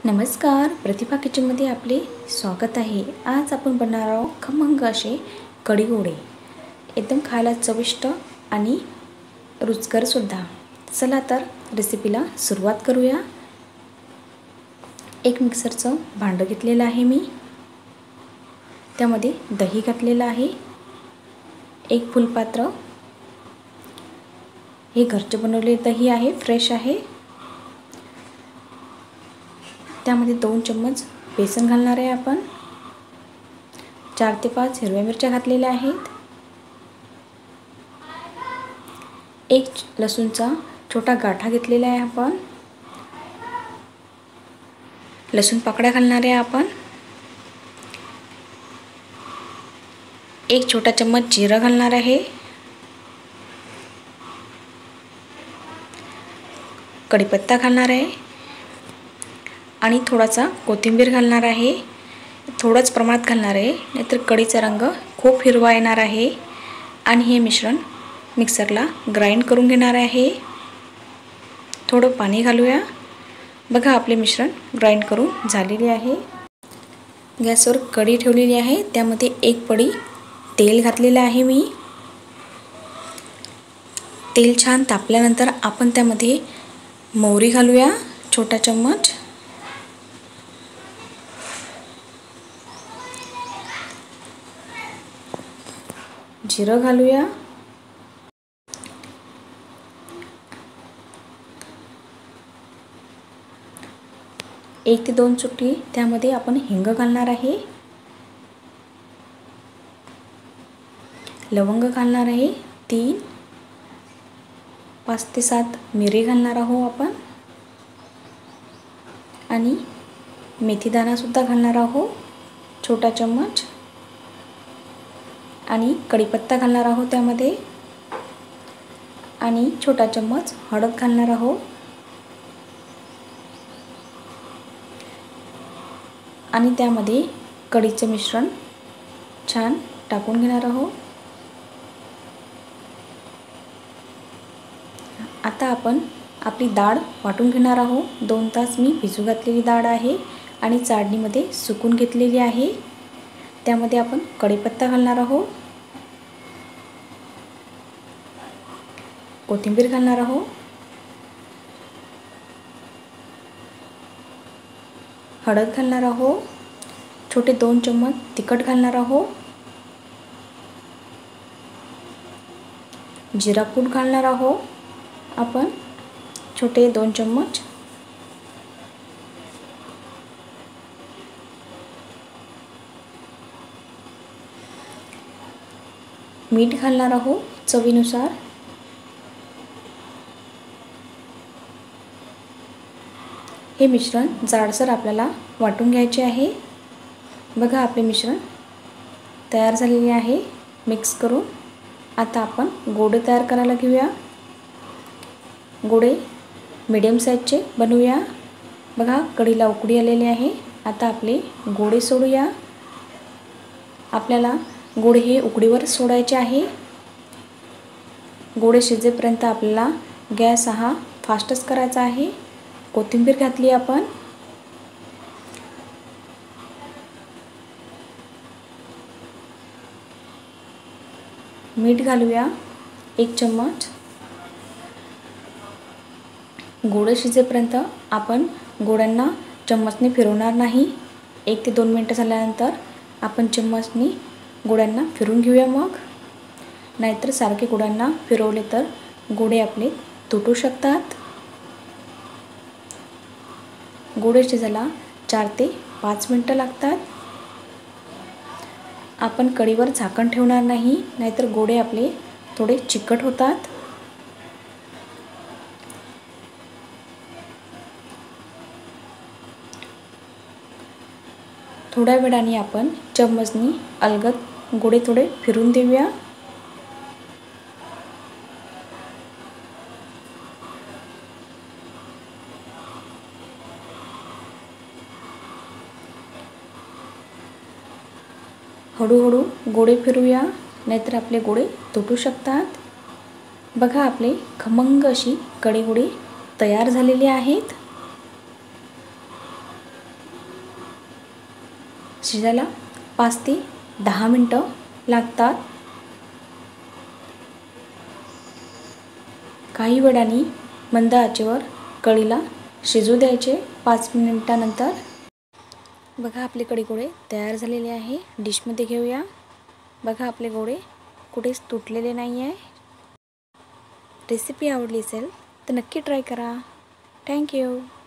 नमस्कार, प्रतिभा किचनमध्ये आपले स्वागत आहे। आज आपण बनवणार आहोत खमंग असे कढी गोळे, एकदम खायला चविष्ट आणि रुचकर सुद्धा। चला तर रेसिपीला सुरुवात करूया। एक मिक्सरचं भांडं घेतलेलं आहे मी, त्यामध्ये दही घातलेलं आहे, एक फुलपात्र, हे घरचे बनवलेले दही आहे, फ्रेश आहे। त्यामध्ये 2 चम्मच बेसन घालणार आहे आपण, 4 ते 5 हिरव्या मिरच्या घातलेल्या आहेत, एक लसूणचा छोटा गाठा घेतलेला आहे आपण, लसूण पाकळ्या घालणार आहे आपण, एक छोटा चम्मच जिरा घालणार आहे, कढीपत्ता घालणार आहे आणि थोडासा कोथिंबीर घालणार आहे। थोडंच प्रमाणात घालणार आहे, नाहीतर कढीचा रंग खूप हिरवा येणार आहे। आणि हे मिश्रण मिक्सरला ग्राइंड करून घेणार आहे। थोडं पाणी घालूया। बघा आपले मिश्रण ग्राइंड करून झालेले आहे। गॅसवर कढी ठेवलेली आहे, त्यामध्ये एक पडी तेल घातलेलं आहे मी। तेल छान तापल्यानंतर आपण त्यामध्ये मोहरी घालूया, छोटा चम्मच, जिरं घालूया, एक ते 2 चुटकी त्यामध्ये आपण हिंग घालणार आहे, लवंग घालणार आहे 3, 5 ते 7 मिरी घालणार आहोत आपण आणि मेथीदाणा सुद्धा घालणार आहोत, छोटा चम्मच, आणि कढीपत्ता घालणार आहोत त्यामध्ये, आणि छोटा चम्मच हळद घालणार आहोत आणि त्यामध्ये कढीचे मिश्रण छान टाकून घेणार आहोत। आता आपण आपली डाळ वाटून घेणार आहोत। 2 तास मी भिजू घातलेली डाळ आहे आणि चाळणीमध्ये सुकून घेतलेली आहे। त्यामध्ये आपण कढीपत्ता घालणार आहोत, कोथिंबीर घालणार आहोत, हळद घालणार आहोत, छोटे 2 चम्मच तिखट घालणार आहोत, जिरा पूड घालणार आहोत आपण, छोटे 2 चम्मच, मीठ घालणार आहोत चवीनुसार, हे मिश्रण जाडसर आपल्याला वाटून घ्यायचे आहे। बघा आपले मिश्रण तयार झालेले आहे मिक्स करून। आता आपण गोळे तयार करायला घेऊया। गोळे मीडियम साईजचे बनवूया। बघा कढीला उकळी आलेली आहे। आता आपले गोळे सोडूया। आपल्याला गोळे हे उकडीवर सोडायचे आहे। गोळे शिजेपर्यंत आपल्याला गॅस हा फास्टच करायचा आहे। कोथिंबीर घातली आपण, मीठ घालूया 1 चम्मच, गोळे शिजेपर्यंत आपण गोळ्यांना चम्मचने फिरवणार नाही। 1 ते 2 मिनिटं झाल्यानंतर आपण चम्मचने गोळ्यांना फिरून घेऊया। मग नाहीतर सारखे गोळ्यांना फिरवले तर गोळे आपले तुटू शकतात। गोळे शिजायला 4 ते 5 मिनिटं लागतात। आपण कढीवर झाकण ठेवणार नाही, नाहीतर गोळे आपले थोडे चिकट होतात। थोड्या वेळाने आपण चम्मचने अलगद गोळे थोडे फिरून देऊया। हळूहळू गोळे फिरूया, नाहीतर आपले गोळे तुटू शकतात। बघा आपले खमंग अशी कढी गोळे तयार झालेले आहेत। शिजायला 5 ते 10 मिनटं लागतात. काही वेळाने मंद आचेवर कढीला शिजू द्यायचे 5 मिनिटानंतर. बघा आपले कढी गोळे तयार झालेले आहे. डिशमध्ये घेऊया. बघा आपले गोळे कुठेच तुटलेले नाही आहे. रेसिपी आवडली असेल तर नक्की ट्राय करा. थँक्यू.